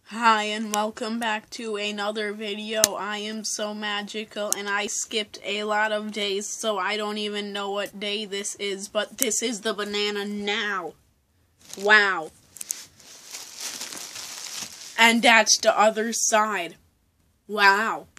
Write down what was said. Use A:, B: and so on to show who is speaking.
A: Hi and welcome back to another video. I am so magical and I skipped a lot of days, so I don't even know what day this is, but this is the banana now. Wow. And that's the other side. Wow.